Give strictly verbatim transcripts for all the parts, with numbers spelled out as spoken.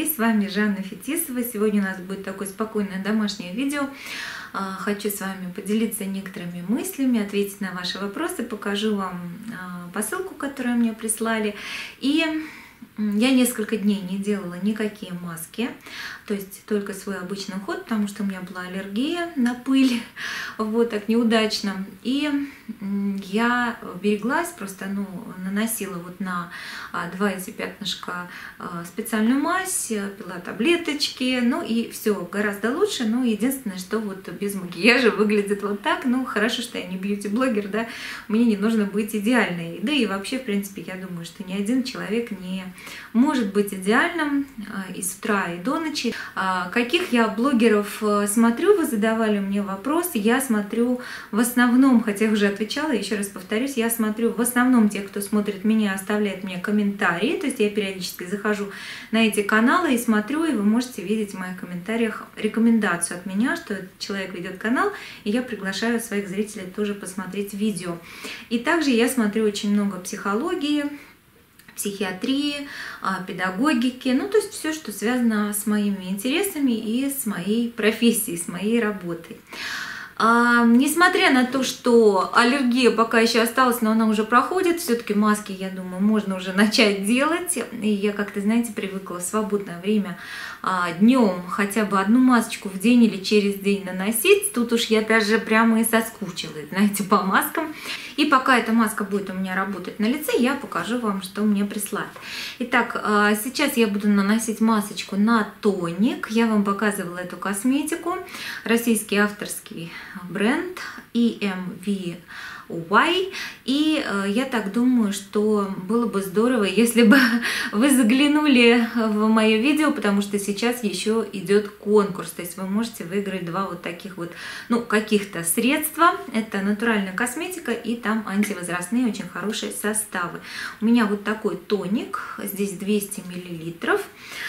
друзей, с вами Жанна Фетисова. Сегодня у нас будет такое спокойное домашнее видео. Хочу с вами поделиться некоторыми мыслями, ответить на ваши вопросы, покажу вам посылку, которую мне прислали. И я несколько дней не делала никакие маски, то есть только свой обычный уход, потому что у меня была аллергия на пыль, вот так неудачно. И я береглась, просто ну, наносила вот на два эти пятнышка специальную мазь, пила таблеточки, ну и все гораздо лучше. Но единственное, что вот без макияжа выглядит вот так. Ну хорошо, что я не бьюти-блогер, да, мне не нужно быть идеальной. Да и вообще, в принципе, я думаю, что ни один человек не может быть идеальным и с утра, и до ночи. Каких я блогеров смотрю, вы задавали мне вопрос. Я смотрю в основном, хотя я уже отвечала, еще раз повторюсь, я смотрю в основном тех, кто смотрит меня, оставляет мне комментарии. То есть я периодически захожу на эти каналы и смотрю, и вы можете видеть в моих комментариях рекомендацию от меня, что этот человек ведет канал, и я приглашаю своих зрителей тоже посмотреть видео. И также я смотрю очень много психологии, психиатрии, педагогики, ну то есть все, что связано с моими интересами и с моей профессией, с моей работой. А, несмотря на то, что аллергия пока еще осталась, но она уже проходит, все-таки маски, я думаю, можно уже начать делать. И я как-то, знаете, привыкла в свободное время а, днем хотя бы одну масочку в день или через день наносить. Тут уж я даже прямо и соскучилась, знаете, по маскам. И пока эта маска будет у меня работать на лице, я покажу вам, что мне прислали. Итак, сейчас я буду наносить масочку на тоник. Я вам показывала эту косметику. Российский авторский бренд и эм ви уай. И я так думаю, что было бы здорово, если бы вы заглянули в мое видео, потому что сейчас еще идет конкурс. То есть вы можете выиграть два вот таких вот, ну, каких-то средства. Это натуральная косметика и там антивозрастные очень хорошие составы. У меня вот такой тоник, здесь двести миллилитров.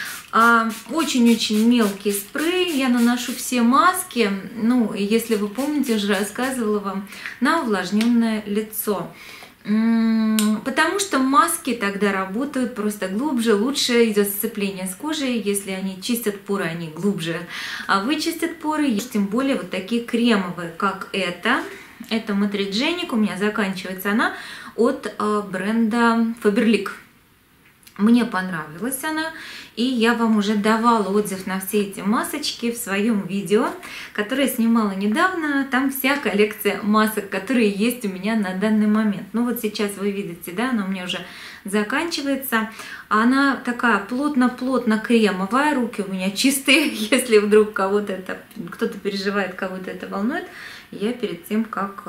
Очень-очень мелкий спрей, я наношу все маски, ну, если вы помните, уже рассказывала вам, на увлажненное лицо. Потому что маски тогда работают просто глубже, лучше идет сцепление с кожей, если они чистят поры, они глубже вычистят поры, тем более вот такие кремовые, как это. Это Матридженик, у меня заканчивается она от бренда Faberlic. Мне понравилась она, и я вам уже давала отзыв на все эти масочки в своем видео, которое я снимала недавно. Там вся коллекция масок, которые есть у меня на данный момент. Ну вот сейчас вы видите, да, она у меня уже заканчивается. Она такая плотно-плотно кремовая, руки у меня чистые, если вдруг кого-то это, кто-то переживает, кого-то это волнует. Я перед тем, как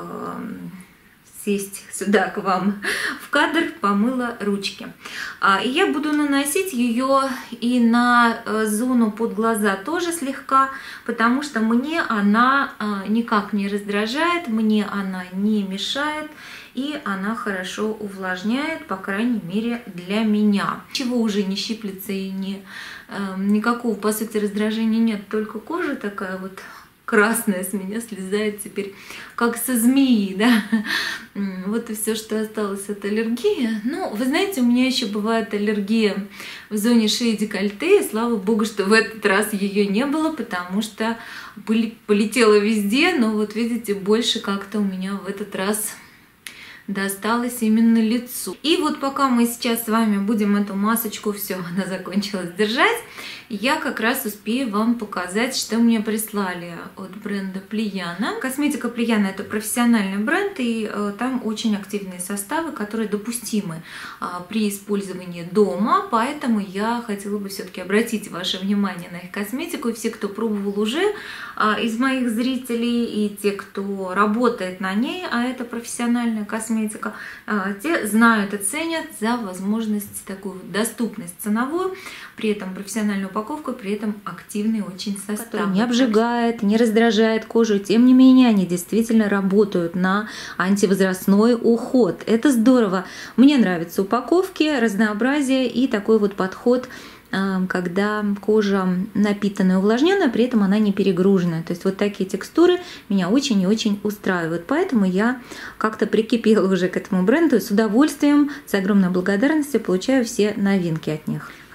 сесть сюда к вам в кадр, помыла ручки. И я буду наносить ее и на зону под глаза тоже слегка, потому что мне она никак не раздражает, мне она не мешает, и она хорошо увлажняет, по крайней мере, для меня. Чего уже не щиплется и не, никакого, по сути, раздражения нет, только кожа такая вот красная с меня слезает теперь, как со змеи, да. Вот и все, что осталось от аллергии. Ну, вы знаете, у меня еще бывает аллергия в зоне шеи, декольте, и слава богу, что в этот раз ее не было, потому что полетела везде, но вот видите, больше как-то у меня в этот раз досталось именно лицу. И вот пока мы сейчас с вами будем эту масочку, все, она закончилась, держать, я как раз успею вам показать, что мне прислали от бренда Плияна. Косметика Плияна — это профессиональный бренд, и э, там очень активные составы, которые допустимы э, при использовании дома, поэтому я хотела бы все-таки обратить ваше внимание на их косметику. И все, кто пробовал уже э, из моих зрителей, и те, кто работает на ней, а это профессиональная косметика, э, те знают и ценят за возможность, такую доступность ценовую, при этом профессиональную упаковку, при этом активный очень состав. Не обжигает, не раздражает кожу, тем не менее они действительно работают на антивозрастной уход. Это здорово. Мне нравятся упаковки, разнообразие и такой вот подход, когда кожа напитанная, увлажненная, при этом она не перегруженная. То есть вот такие текстуры меня очень и очень устраивают. Поэтому я как-то прикипела уже к этому бренду и с удовольствием, с огромной благодарностью получаю все новинки от них.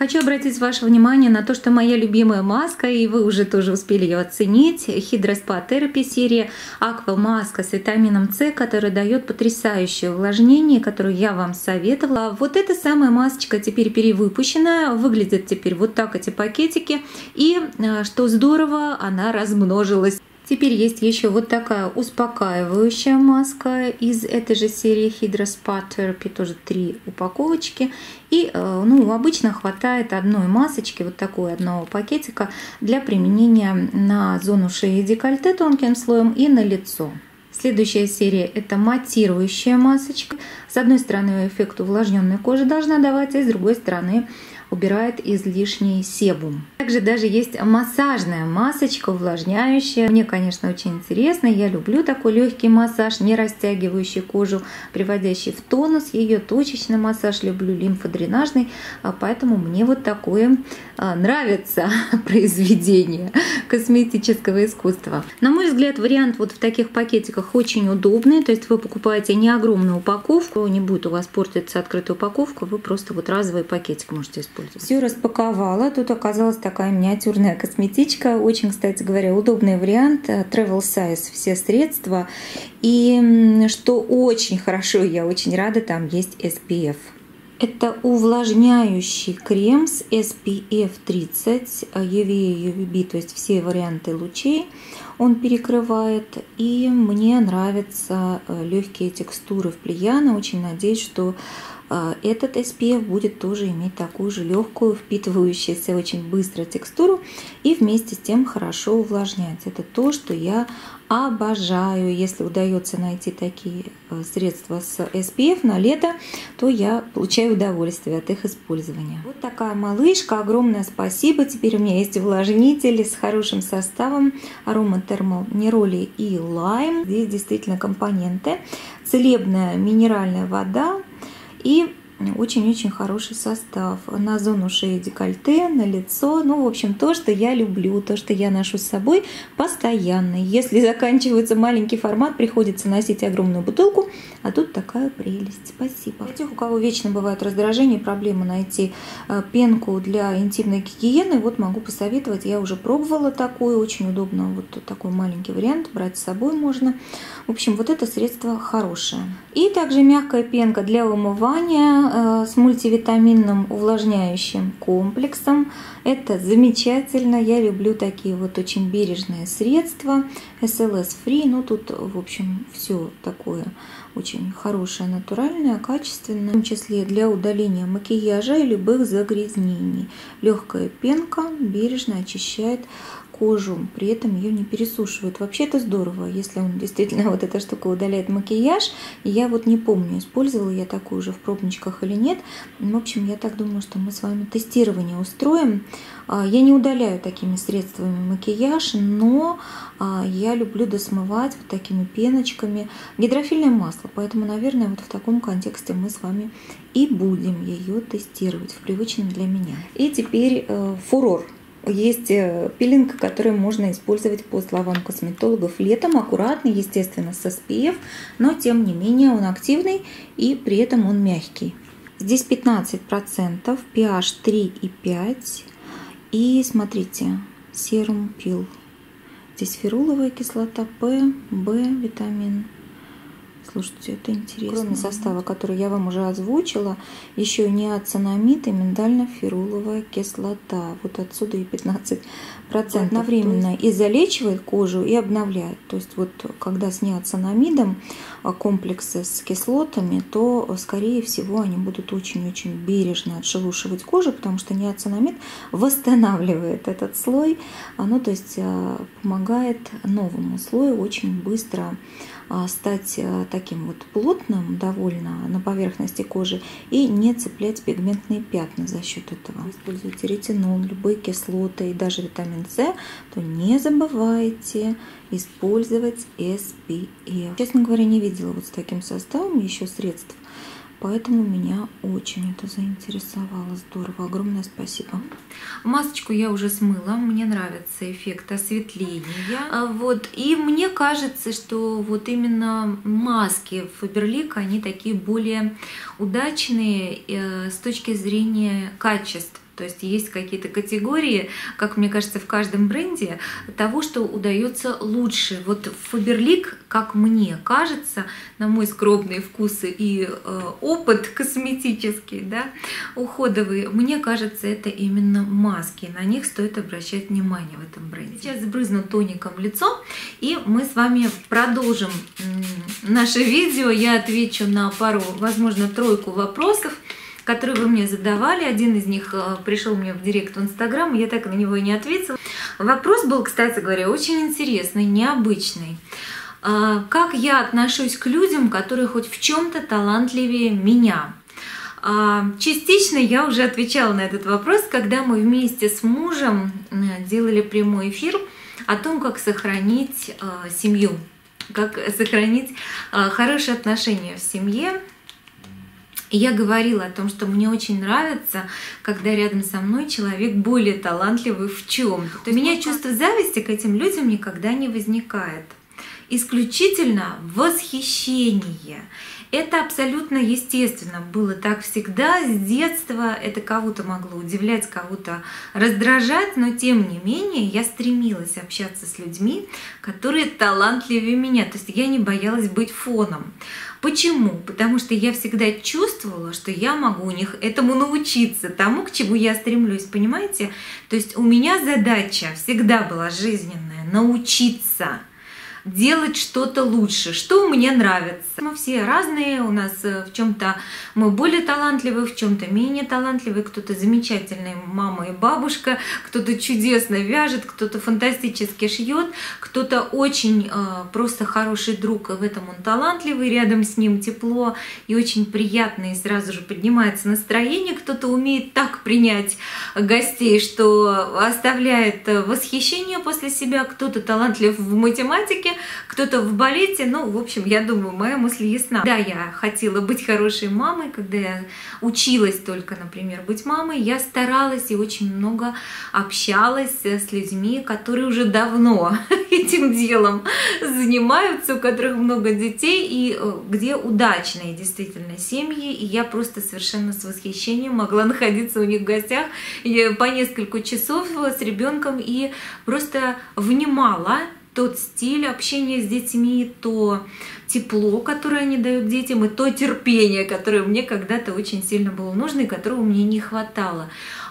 Хочу обратить ваше внимание на то, что моя любимая маска, и вы уже тоже успели ее оценить, Hydra Spa Therapy серия Aqua маска с витамином С, которая дает потрясающее увлажнение, которую я вам советовала. Вот эта самая масочка теперь перевыпущена, выглядят теперь вот так эти пакетики, и что здорово, она размножилась. Теперь есть еще вот такая успокаивающая маска из этой же серии Hydra Spa Therapy, тоже три упаковочки. И ну, обычно хватает одной масочки, вот такой одного пакетика для применения на зону шеи и декольте тонким слоем и на лицо. Следующая серия — это матирующая масочка. С одной стороны, эффект увлажненной кожи должна давать, а с другой стороны убирает излишний себум. Также даже есть массажная масочка, увлажняющая. Мне, конечно, очень интересно. Я люблю такой легкий массаж, не растягивающий кожу, приводящий в тонус. Ее точечный массаж люблю, лимфодренажный. Поэтому мне вот такое нравится произведение косметического искусства. На мой взгляд, вариант вот в таких пакетиках очень удобный. То есть вы покупаете не огромную упаковку, не будет у вас портиться открытая упаковка, вы просто вот разовый пакетик можете использовать. Все распаковала. Тут оказалась такая миниатюрная косметичка. Очень, кстати говоря, удобный вариант. Travel size все средства. И что очень хорошо, я очень рада, там есть эс пи эф. Это увлажняющий крем с эс пи эф тридцать, ю ви и ю ви би, то есть все варианты лучей он перекрывает. И мне нравятся легкие текстуры в Плияна. Очень надеюсь, что этот эс пи эф будет тоже иметь такую же легкую, впитывающуюся очень быстро текстуру и вместе с тем хорошо увлажнять. Это то, что я обожаю. Если удается найти такие средства с эс пи эф на лето, то я получаю удовольствие от их использования. Вот такая малышка. Огромное спасибо. Теперь у меня есть увлажнитель с хорошим составом Aroma Thermal Neroli и Lime. Здесь действительно компоненты. Целебная минеральная вода и очень-очень хороший состав на зону шеи, декольте, на лицо. Ну, в общем, то, что я люблю, то, что я ношу с собой постоянно. Если заканчивается маленький формат, приходится носить огромную бутылку, а тут такая прелесть. Спасибо. Для тех, у кого вечно бывает раздражение, проблема найти пенку для интимной гигиены, вот могу посоветовать. Я уже пробовала такую, очень удобно. Вот такой маленький вариант, брать с собой можно. В общем, вот это средство хорошее. И также мягкая пенка для умывания с мультивитаминным увлажняющим комплексом. Это замечательно. Я люблю такие вот очень бережные средства. эс эл эс-free. Ну, тут, в общем, все такое очень хорошее, натуральное, качественное. В том числе для удаления макияжа и любых загрязнений. Легкая пенка бережно очищает кожу, при этом ее не пересушивают. Вообще это здорово, если он действительно вот эта штука удаляет макияж. И я вот не помню, использовала я такую уже в пробничках или нет. В общем, я так думаю, что мы с вами тестирование устроим. Я не удаляю такими средствами макияж, но я люблю досмывать вот такими пеночками гидрофильное масло. Поэтому, наверное, вот в таком контексте мы с вами и будем ее тестировать в привычном для меня. И теперь фурор. Есть пилинг, который можно использовать по словам косметологов летом, аккуратный, естественно, с эс пи эф, но тем не менее он активный и при этом он мягкий. Здесь пятнадцать процентов, pH три и пять. И смотрите, серум пил. Здесь феруловая кислота, П, В, витамин. Слушайте, это интересно. Кроме состава, который я вам уже озвучила, еще неоцинамид и миндально-феруловая кислота. Вот отсюда и пятнадцать процентов. Одновременно и залечивает кожу, и обновляет. То есть вот когда с неоцинамидом комплексы с кислотами, то, скорее всего, они будут очень-очень бережно отшелушивать кожу, потому что неоцинамид восстанавливает этот слой. Ну, то есть помогает новому слою очень быстро стать таким вот плотным довольно на поверхности кожи и не цеплять пигментные пятна за счет этого. Вы используете ретинол, любые кислоты и даже витамин С, то не забывайте использовать эс пи эф. Честно говоря, не видела вот с таким составом еще средств, поэтому меня очень это заинтересовало. Здорово, огромное спасибо. Масочку я уже смыла, мне нравится эффект осветления. Вот. И мне кажется, что вот именно маски Faberlic, они такие более удачные с точки зрения качеств. То есть есть какие-то категории, как мне кажется, в каждом бренде того, что удается лучше. Вот Faberlic, как мне кажется, на мой скромный вкус и э, опыт косметический, да, уходовый, мне кажется, это именно маски. На них стоит обращать внимание в этом бренде. Сейчас сбрызну тоником лицо, и мы с вами продолжим наше видео. Я отвечу на пару, возможно, тройку вопросов, которые вы мне задавали. Один из них пришел мне в директ в Инстаграм, и я так на него и не ответила. Вопрос был, кстати говоря, очень интересный, необычный. Как я отношусь к людям, которые хоть в чем-то талантливее меня? Частично я уже отвечала на этот вопрос, когда мы вместе с мужем делали прямой эфир о том, как сохранить семью, как сохранить хорошие отношения в семье. И я говорила о том, что мне очень нравится, когда рядом со мной человек более талантливый в чем-то. У меня чувство зависти к этим людям никогда не возникает. Исключительно восхищение. Это абсолютно естественно. Было так всегда, с детства. Это кого-то могло удивлять, кого-то раздражать, но тем не менее я стремилась общаться с людьми, которые талантливее меня. То есть я не боялась быть фоном. Почему? Потому что я всегда чувствовала, что я могу у них этому научиться, тому, к чему я стремлюсь, понимаете? То есть у меня задача всегда была жизненная — научиться делать что-то лучше, что мне нравится. Мы все разные, у нас в чем-то мы более талантливы, в чем-то менее талантливы, кто-то замечательный мама и бабушка, кто-то чудесно вяжет, кто-то фантастически шьет, кто-то очень э, просто хороший друг, и в этом он талантливый, рядом с ним тепло и очень приятно, и сразу же поднимается настроение, кто-то умеет так принять гостей, что оставляет восхищение после себя, кто-то талантлив в математике, кто-то в балете. Ну, в общем, я думаю, моя мысль ясна. Да, я хотела быть хорошей мамой, когда я училась только, например, быть мамой, я старалась и очень много общалась с людьми, которые уже давно этим делом занимаются, у которых много детей и где удачные действительно семьи, и я просто совершенно с восхищением могла находиться у них в гостях по несколько часов с ребенком и просто внимала тот стиль общения с детьми, то тепло, которое они дают детям, и то терпение, которое мне когда-то очень сильно было нужно и которого мне не хватало.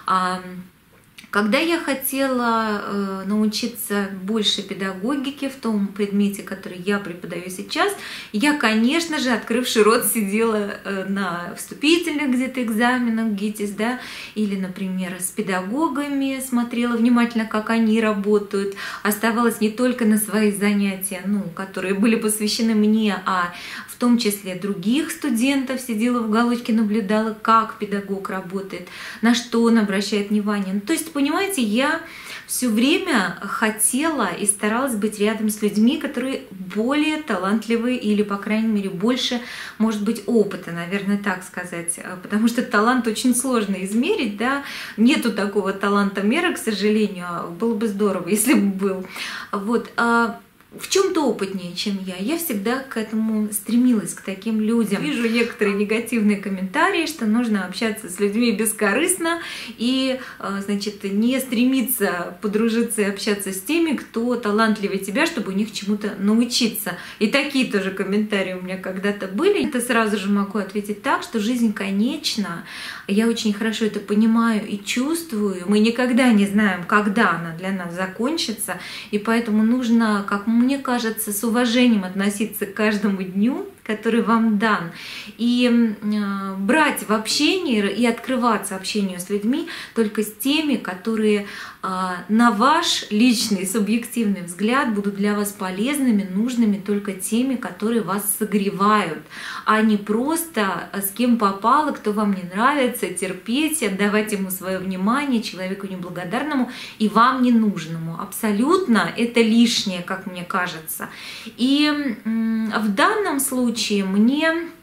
Когда я хотела э, научиться больше педагогике в том предмете, который я преподаю сейчас, я, конечно же, открывши рот, сидела э, на вступительных где-то экзаменах ГИТИС, да, или, например, с педагогами, смотрела внимательно, как они работают, оставалась не только на свои занятия, ну, которые были посвящены мне, а в том числе других студентов, сидела в уголочке, наблюдала, как педагог работает, на что он обращает внимание. Ну, то есть, понимаете, я все время хотела и старалась быть рядом с людьми, которые более талантливые или, по крайней мере, больше, может быть, опыта, наверное, так сказать. Потому что талант очень сложно измерить, да, нету такого таланта мера, к сожалению, было бы здорово, если бы был. Вот. В чем-то опытнее, чем я. Я всегда к этому стремилась, к таким людям. Вижу некоторые негативные комментарии, что нужно общаться с людьми бескорыстно и, значит, не стремиться подружиться и общаться с теми, кто талантливее тебя, чтобы у них чему-то научиться. И такие тоже комментарии у меня когда-то были. Это сразу же могу ответить так, что жизнь конечна. Я очень хорошо это понимаю и чувствую. Мы никогда не знаем, когда она для нас закончится, и поэтому нужно, как мы мне кажется, с уважением относиться к каждому дню, который вам дан, и э, брать в общении и открываться общению с людьми только с теми, которые э, на ваш личный субъективный взгляд будут для вас полезными, нужными, только теми, которые вас согревают, а не просто с кем попало, кто вам не нравится, терпеть, отдавать ему свое внимание, человеку неблагодарному и вам ненужному. Абсолютно это лишнее, как мне кажется. И э, в данном случае мне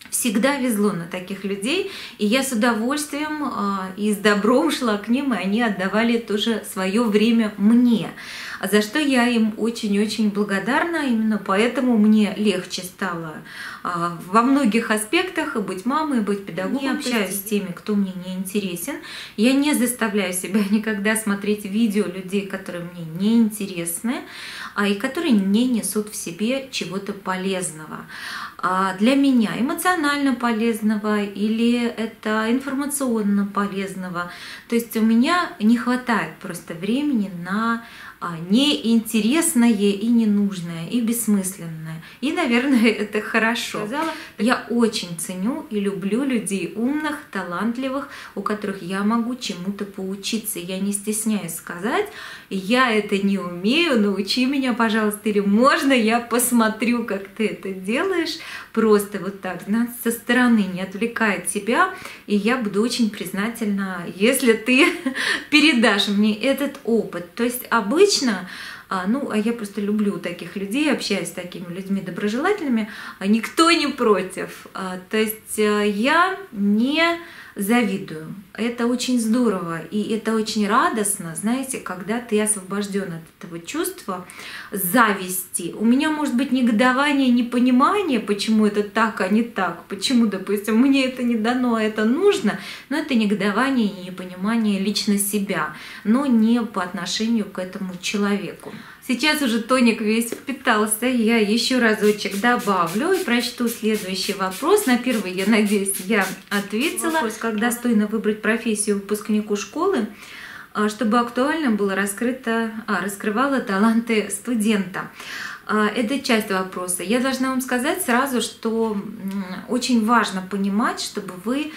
всегда везло на таких людей, и я с удовольствием э, и с добром шла к ним, и они отдавали тоже свое время мне, за что я им очень-очень благодарна. Именно поэтому мне легче стало э, во многих аспектах и быть мамой, и быть педагогом. Я общаюсь с теми, кто мне не интересен. Я не заставляю себя никогда смотреть видео людей, которые мне не интересны, а и которые не несут в себе чего-то полезного. Для меня эмоционально полезного или это информационно полезного. То есть у меня не хватает просто времени на неинтересное и ненужное, и бессмысленное. И, наверное, это хорошо. Я очень ценю и люблю людей умных, талантливых, у которых я могу чему-то поучиться. Я не стесняюсь сказать, я это не умею, научи меня, пожалуйста, или можно я посмотрю, как ты это делаешь, просто вот так, со стороны, не отвлекая тебя, и я буду очень признательна, если ты передашь мне этот опыт. То есть обычно, ну, а я просто люблю таких людей, общаюсь с такими людьми доброжелательными, никто не против. То есть я не завидую. Это очень здорово, и это очень радостно, знаете, когда ты освобожден от этого чувства зависти. У меня может быть негодование, непонимание, почему это так, а не так, почему, допустим, мне это не дано, а это нужно, но это негодование и непонимание лично себя, но не по отношению к этому человеку. Сейчас уже тоник весь впитался, я еще разочек добавлю и прочту следующий вопрос. На первый, я надеюсь, я ответила. Вопрос, как достойно выбрать профессию выпускнику школы, чтобы актуально было раскрыто, а, раскрывало таланты студента. Это часть вопроса. Я должна вам сказать сразу, что очень важно понимать, чтобы вы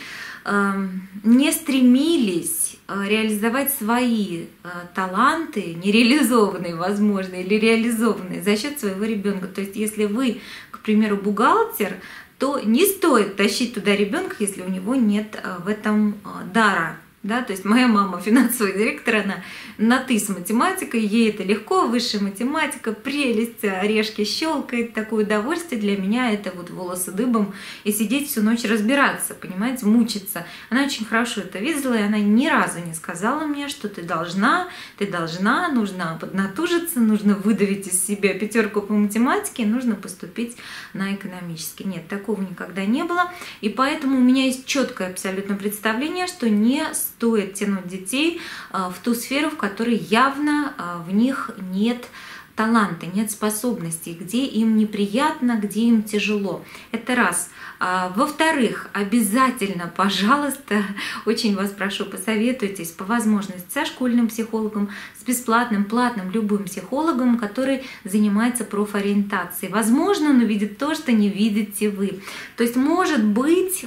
не стремились реализовать свои таланты, нереализованные, возможно, или реализованные за счет своего ребенка. То есть, если вы, к примеру, бухгалтер, то не стоит тащить туда ребенка, если у него нет в этом дара. Да, то есть моя мама финансовый директор, она на «ты» с математикой, ей это легко, высшая математика, прелесть, орешки щелкает, такое удовольствие для меня, это вот волосы дыбом и сидеть всю ночь разбираться, понимаете, мучиться. Она очень хорошо это видела, и она ни разу не сказала мне, что ты должна, ты должна, нужно поднатужиться, нужно выдавить из себя пятерку по математике, нужно поступить на экономический. Нет, такого никогда не было, и поэтому у меня есть четкое абсолютно представление, что не стоит тянуть детей в ту сферу, в которой явно в них нет таланта, нет способностей, где им неприятно, где им тяжело. Это раз. Во-вторых, обязательно, пожалуйста, очень вас прошу, посоветуйтесь по возможности со школьным психологом, с бесплатным, платным, любым психологом, который занимается профориентацией. Возможно, он увидит то, что не видите вы. То есть, может быть,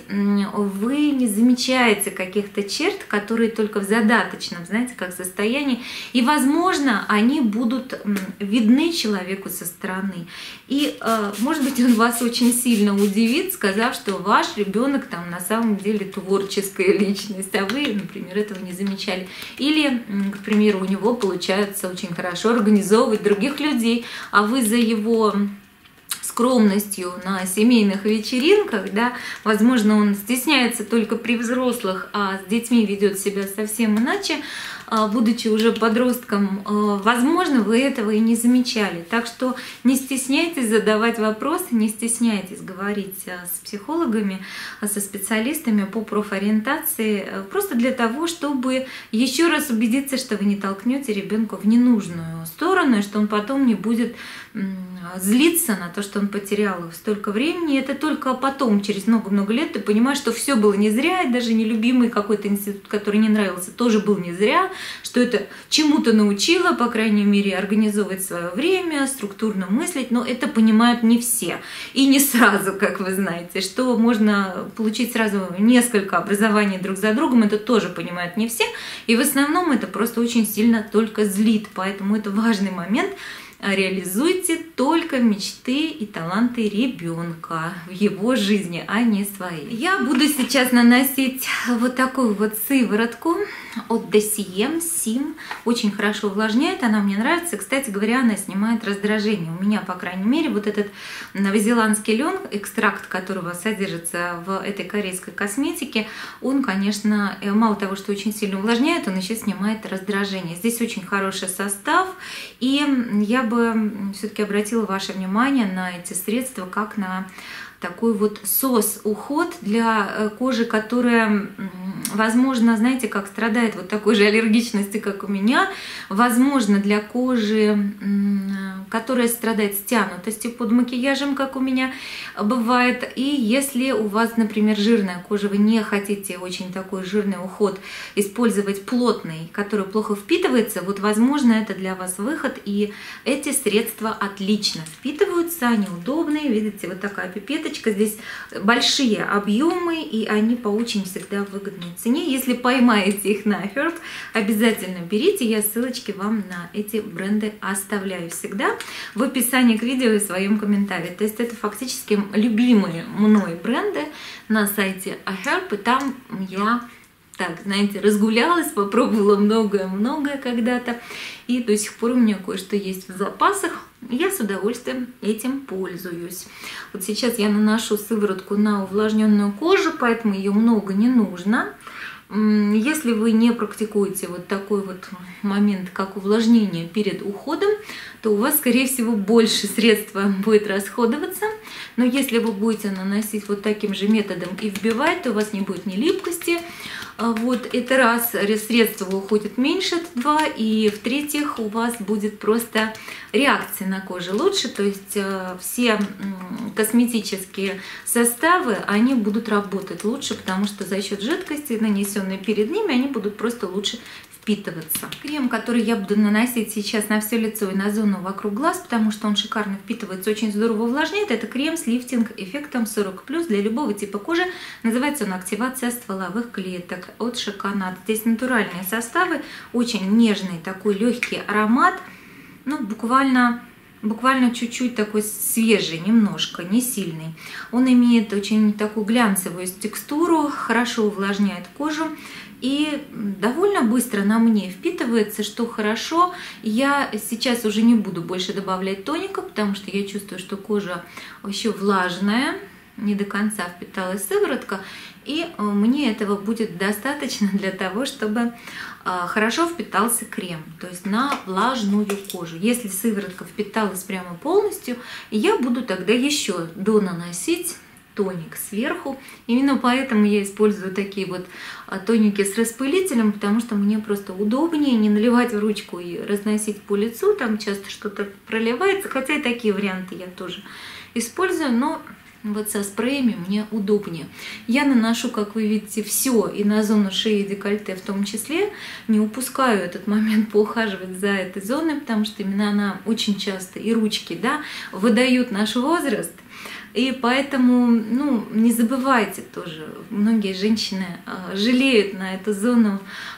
вы не замечаете каких-то черт, которые только в задаточном, знаете, как состоянии, и, возможно, они будут видны человеку со стороны. И, может быть, он вас очень сильно удивит, сказав, что ваш ребенок там на самом деле творческая личность, а вы, например, этого не замечали. Или, к примеру, у него получается очень хорошо организовывать других людей, а вы за его скромностью на семейных вечеринках, да, возможно, он стесняется только при взрослых, а с детьми ведет себя совсем иначе, будучи уже подростком, возможно, вы этого и не замечали. Так что не стесняйтесь задавать вопросы, не стесняйтесь говорить с психологами, со специалистами по профориентации, просто для того, чтобы еще раз убедиться, что вы не толкнете ребенка в ненужную сторону, и что он потом не будет злиться на то, что он потерял столько времени. Это только потом, через много-много лет, ты понимаешь, что все было не зря, и даже нелюбимый какой-то институт, который не нравился, тоже был не зря, что это чему-то научило, по крайней мере, организовывать свое время, структурно мыслить, но это понимают не все. И не сразу, как вы знаете, что можно получить сразу несколько образований друг за другом, это тоже понимают не все. И в основном это просто очень сильно только злит, поэтому это важный момент, реализуйте только мечты и таланты ребенка в его жизни, а не свои. Я буду сейчас наносить вот такую вот сыворотку от Досием Сим. Очень хорошо увлажняет, она мне нравится. Кстати говоря, она снимает раздражение. У меня, по крайней мере, вот этот новозеландский лен, экстракт которого содержится в этой корейской косметике, он, конечно, мало того, что очень сильно увлажняет, он еще снимает раздражение. Здесь очень хороший состав, и я бы все-таки обратила ваше внимание на эти средства как на такой вот сос-уход для кожи, которая, возможно, знаете, как страдает вот такой же аллергичностью, как у меня, возможно, для кожи, которая страдает стянутостью под макияжем, как у меня бывает. И если у вас, например, жирная кожа, вы не хотите очень такой жирный уход использовать плотный, который плохо впитывается, вот, возможно, это для вас выход. И эти средства отлично впитываются, они удобные. Видите, вот такая пипеточка. Здесь большие объемы, и они по очень всегда выгодной цене. Если поймаете их на Herb, обязательно берите. Я ссылочки вам на эти бренды оставляю всегда в описании к видео и в своем комментарии. То есть это фактически любимые мной бренды на сайте Herb, и там я, так, знаете, разгулялась, попробовала многое-многое когда-то, и до сих пор у меня кое-что есть в запасах. Я с удовольствием этим пользуюсь. Вот сейчас я наношу сыворотку на увлажненную кожу, поэтому ее много не нужно. Если вы не практикуете вот такой вот момент, как увлажнение перед уходом, то у вас, скорее всего, больше средства будет расходоваться. Но если вы будете наносить вот таким же методом и вбивать, то у вас не будет ни липкости. Вот это раз, средства уходит меньше, это два, и в-третьих, у вас будет просто реакция на коже лучше, то есть все косметические составы, они будут работать лучше, потому что за счет жидкости, нанесенной перед ними, они будут просто лучше впитываться. Крем, который я буду наносить сейчас на все лицо и на зону вокруг глаз, потому что он шикарно впитывается, очень здорово увлажняет, это крем с лифтинг-эффектом сорок плюс для любого типа кожи. Называется он «Активация стволовых клеток» от Шиконат. Здесь натуральные составы, очень нежный такой легкий аромат, ну буквально... Буквально чуть-чуть такой свежий, немножко, не сильный. Он имеет очень такую глянцевую текстуру, хорошо увлажняет кожу и довольно быстро на мне впитывается, что хорошо. Я сейчас уже не буду больше добавлять тоника, потому что я чувствую, что кожа еще влажная, не до конца впиталась сыворотка, и мне этого будет достаточно для того, чтобы хорошо впитался крем, то есть на влажную кожу. Если сыворотка впиталась прямо полностью, я буду тогда еще донаносить тоник сверху. Именно поэтому я использую такие вот тоники с распылителем, потому что мне просто удобнее не наливать в ручку и разносить по лицу, там часто что-то проливается, хотя и такие варианты я тоже использую, но вот со спреями мне удобнее. Я наношу, как вы видите, все, и на зону шеи и декольте в том числе. Не упускаю этот момент поухаживать за этой зоной, потому что именно она очень часто, и ручки, да, выдают наш возраст. И поэтому, ну, не забывайте тоже, многие женщины жалеют на эту зону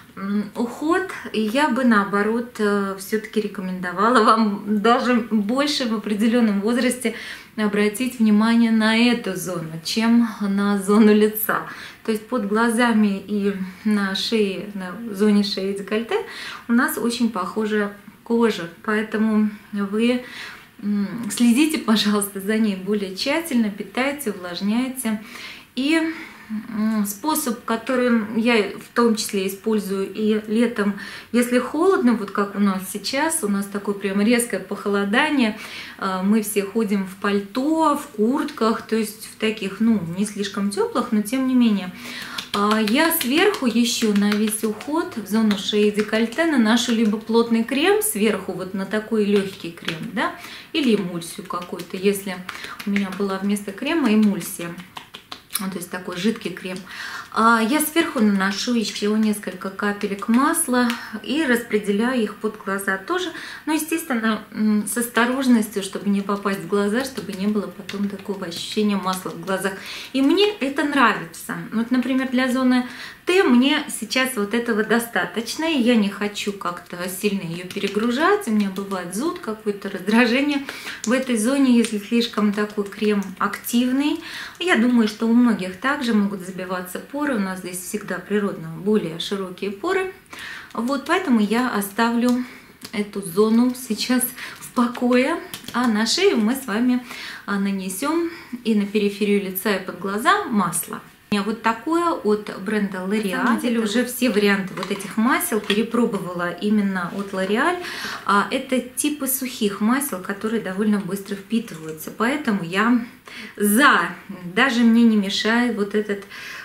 уход, и я бы наоборот все-таки рекомендовала вам даже больше в определенном возрасте обратить внимание на эту зону, чем на зону лица. То есть под глазами и на шее, на зоне шеи и декольте у нас очень похожая кожа, поэтому вы следите, пожалуйста, за ней более тщательно, питайте, увлажняйте. И способ, который я в том числе использую и летом, если холодно, вот как у нас сейчас, у нас такое прям резкое похолодание, мы все ходим в пальто, в куртках, то есть в таких, ну, не слишком теплых, но тем не менее. Я сверху еще на весь уход в зону шеи и декольте наношу либо плотный крем сверху, вот на такой легкий крем, да, или эмульсию какую-то, если у меня была вместо крема эмульсия. то есть такой жидкий крем. Я сверху наношу еще несколько капелек масла и распределяю их под глаза тоже. Но, естественно, с осторожностью, чтобы не попасть в глаза, чтобы не было потом такого ощущения масла в глазах. И мне это нравится. Вот, например, для зоны Т мне сейчас вот этого достаточно. И я не хочу как-то сильно ее перегружать. У меня бывает зуд, какое-то раздражение в этой зоне, если слишком такой крем активный. Я думаю, что у многих также могут забиваться поры. У нас здесь всегда природно более широкие поры. Вот поэтому я оставлю эту зону сейчас в покое. А на шею мы с вами нанесем и на периферию лица, и под глаза масло. У меня вот такое от бренда L'Oréal. На самом деле уже все варианты вот этих масел перепробовала именно от L'Oréal. Это типы сухих масел, которые довольно быстро впитываются. Поэтому я за. Даже мне не мешает вот этот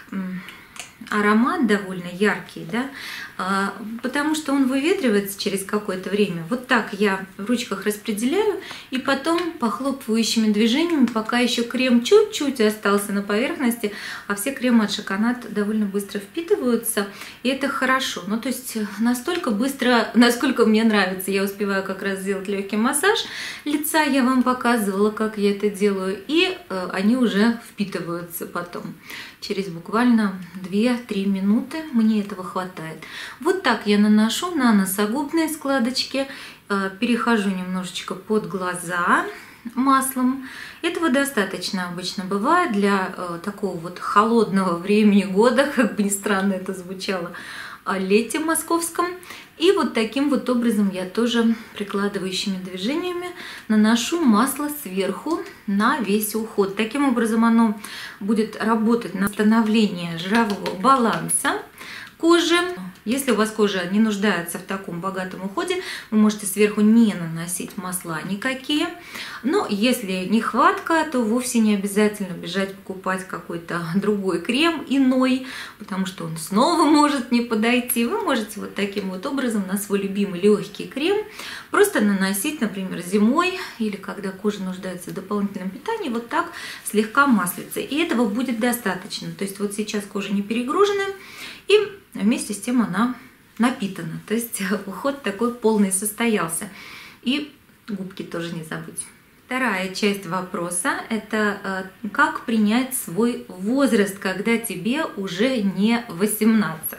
аромат довольно яркий, да, потому что он выветривается через какое-то время. Вот так я в ручках распределяю и потом похлопывающими движениями, пока еще крем чуть-чуть остался на поверхности, а все кремы от Шоконат довольно быстро впитываются, и это хорошо. Ну, то есть настолько быстро, насколько мне нравится, я успеваю как раз сделать легкий массаж лица, я вам показывала, как я это делаю, и они уже впитываются потом. Через буквально две-три минуты мне этого хватает. Вот так я наношу на носогубные складочки, перехожу немножечко под глаза маслом. Этого достаточно обычно бывает для такого вот холодного времени года, как бы ни странно это звучало, лете московском. И вот таким вот образом я тоже прикладывающими движениями наношу масло сверху на весь уход. Таким образом оно будет работать на восстановление жирового баланса кожи. Если у вас кожа не нуждается в таком богатом уходе, вы можете сверху не наносить масла никакие. Но если нехватка, то вовсе не обязательно бежать покупать какой-то другой крем, иной, потому что он снова может не подойти. Вы можете вот таким вот образом на свой любимый легкий крем просто наносить, например, зимой или когда кожа нуждается в дополнительном питании, вот так слегка маслица. И этого будет достаточно. То есть вот сейчас кожа не перегружена, и вместе с тем она напитана. То есть уход такой полный состоялся. И губки тоже не забудь. Вторая часть вопроса – это как принять свой возраст, когда тебе уже не восемнадцать.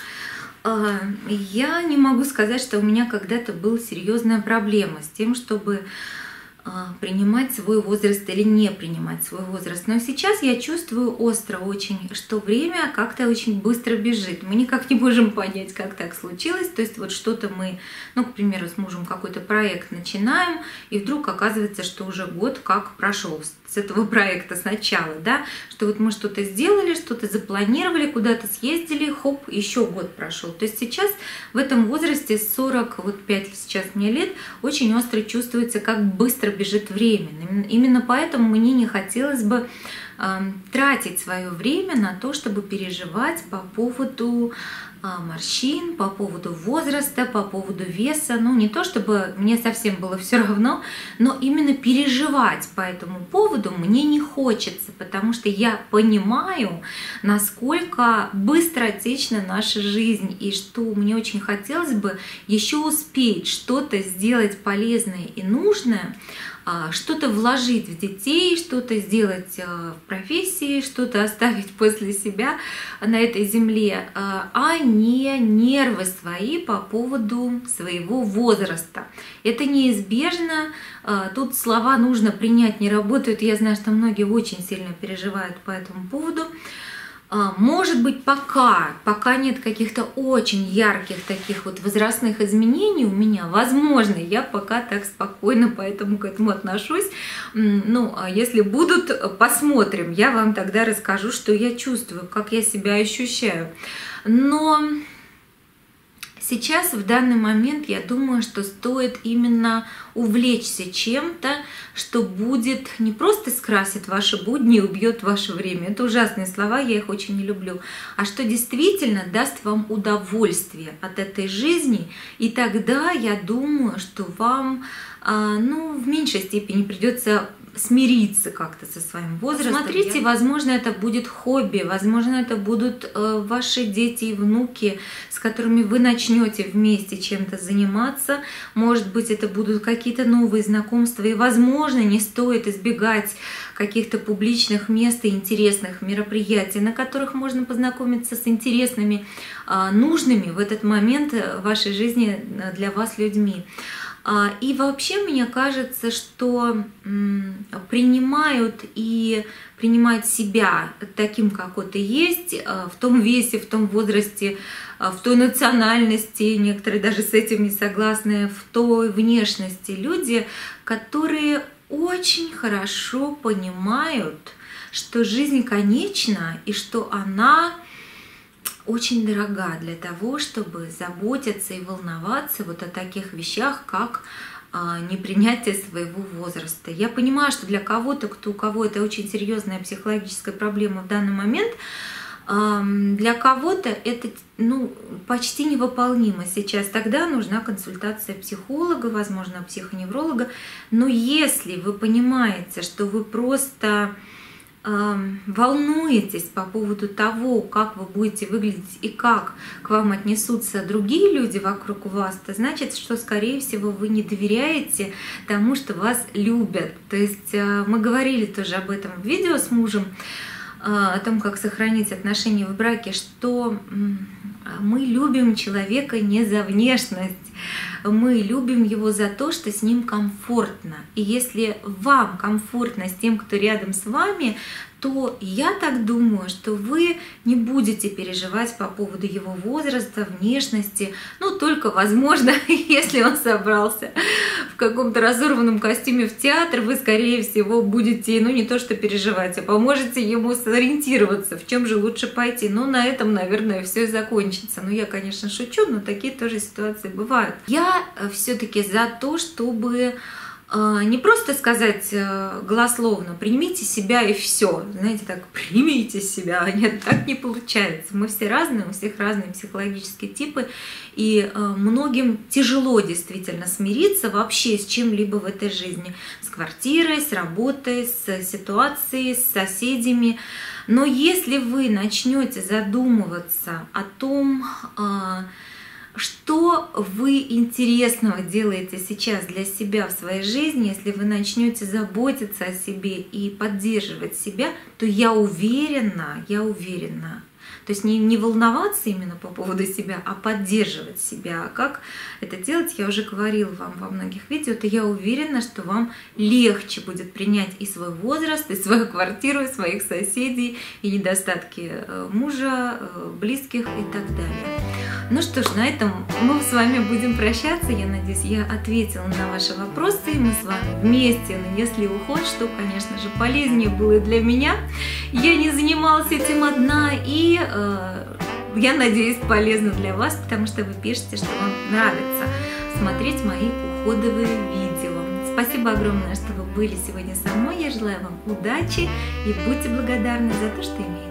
Я не могу сказать, что у меня когда-то была серьезная проблема с тем, чтобы принимать свой возраст или не принимать свой возраст. Но сейчас я чувствую остро очень, что время как-то очень быстро бежит. Мы никак не можем понять, как так случилось. То есть вот что-то мы, ну, к примеру, с мужем какой-то проект начинаем, и вдруг оказывается, что уже год как прошел с этого проекта сначала, да, что вот мы что-то сделали, что-то запланировали, куда-то съездили, хоп, еще год прошел. То есть сейчас в этом возрасте сорок пять сейчас мне лет очень остро чувствуется, как быстро бежит время. Именно поэтому мне не хотелось бы э, тратить свое время на то, чтобы переживать по поводу э, морщин, по поводу возраста, по поводу веса. Ну, не то чтобы мне совсем было все равно, но именно переживать по этому поводу мне не хочется, потому что я понимаю, насколько быстротечна наша жизнь, и что мне очень хотелось бы еще успеть что-то сделать полезное и нужное, что-то вложить в детей, что-то сделать в профессии, что-то оставить после себя на этой земле, а не нервы свои по поводу своего возраста. Это неизбежно. Тут слова нужно принять не работают. Я знаю, что многие очень сильно переживают по этому поводу. Может быть, пока, пока нет каких-то очень ярких таких вот возрастных изменений у меня, возможно, я пока так спокойно поэтому к этому отношусь. Ну, а если будут, посмотрим, я вам тогда расскажу, что я чувствую, как я себя ощущаю. Но сейчас, в данный момент, я думаю, что стоит именно увлечься чем-то, что будет не просто скрасит ваши будни и убьет ваше время. Это ужасные слова, я их очень не люблю. А что действительно даст вам удовольствие от этой жизни. И тогда я думаю, что вам ну, в меньшей степени придется смириться как-то со своим возрастом. Смотрите, я... возможно, это будет хобби, возможно, это будут э, ваши дети и внуки, с которыми вы начнете вместе чем-то заниматься. Может быть, это будут какие-то новые знакомства, и, возможно, не стоит избегать каких-то публичных мест и интересных мероприятий, на которых можно познакомиться с интересными, э, нужными в этот момент в вашей жизни для вас людьми. И вообще, мне кажется, что принимают и принимают себя таким, какой ты есть, в том весе, в том возрасте, в той национальности, некоторые даже с этим не согласны, в той внешности люди, которые очень хорошо понимают, что жизнь конечна и что она очень дорога для того, чтобы заботиться и волноваться вот о таких вещах, как а, непринятие своего возраста. Я понимаю, что для кого-то, кто у кого это очень серьезная психологическая проблема в данный момент, а, для кого-то это ну, почти невыполнимо сейчас. Тогда нужна консультация психолога, возможно, психоневролога. Но если вы понимаете, что вы просто волнуетесь по поводу того, как вы будете выглядеть и как к вам отнесутся другие люди вокруг вас, то значит, что, скорее всего, вы не доверяете тому, что вас любят. То есть мы говорили тоже об этом в видео с мужем, о том, как сохранить отношения в браке, что мы любим человека не за внешность, мы любим его за то, что с ним комфортно. И если вам комфортно с тем, кто рядом с вами, то я так думаю, что вы не будете переживать по поводу его возраста, внешности. Ну, только, возможно, если он собрался в каком-то разорванном костюме в театр, вы, скорее всего, будете, ну, не то что переживать, а поможете ему сориентироваться, в чем же лучше пойти. Ну, на этом, наверное, все и закончится. Ну, я, конечно, шучу, но такие тоже ситуации бывают. Я все-таки за то, чтобы не просто сказать голословно «примите себя» и все. Знаете, так «примите себя». Нет, так не получается. Мы все разные, у всех разные психологические типы. И многим тяжело действительно смириться вообще с чем-либо в этой жизни. С квартирой, с работой, с ситуацией, с соседями. Но если вы начнете задумываться о том, что вы интересного делаете сейчас для себя в своей жизни, если вы начнете заботиться о себе и поддерживать себя, то я уверена, я уверена, то есть не, не волноваться именно по поводу себя, а поддерживать себя. А как это делать, я уже говорила вам во многих видео, то я уверена, что вам легче будет принять и свой возраст, и свою квартиру, и своих соседей, и недостатки мужа, близких и так далее. Ну что ж, на этом мы с вами будем прощаться. Я надеюсь, я ответила на ваши вопросы, и мы с вами вместе нанесли уход, что, конечно же, полезнее было для меня. Я не занималась этим одна, и э, я надеюсь, полезно для вас, потому что вы пишете, что вам нравится смотреть мои уходовые видео. Спасибо огромное, что вы были сегодня со мной. Я желаю вам удачи и будьте благодарны за то, что имеете.